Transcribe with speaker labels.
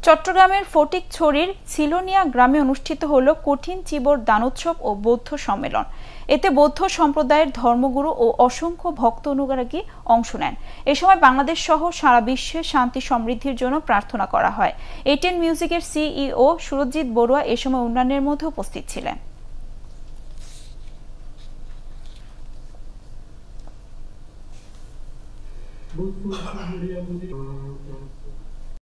Speaker 1: চট্টগ্রামের ফটিকছড়ির ছিলনিয়া গ্রামে অনুষ্ঠিত হলো কঠিন চিবর দানোৎসব ও বৌদ্ধ সম্মেলন। এতে বৌদ্ধ সম্প্রদায়ের ধর্মগুরু ও অসংখ্য ভক্ত অনুরাগী অংশ নেন। এ সময় বাংলাদেশ সহ সারা বিশ্বে শান্তি সমৃদ্ধির জন্য প্রার্থনা করা হয়। A10 মিউজিকের সিইও সুরজিৎ বড়ুয়া এ সময় অন্যান্যের মধ্যে উপস্থিত ছিলেন।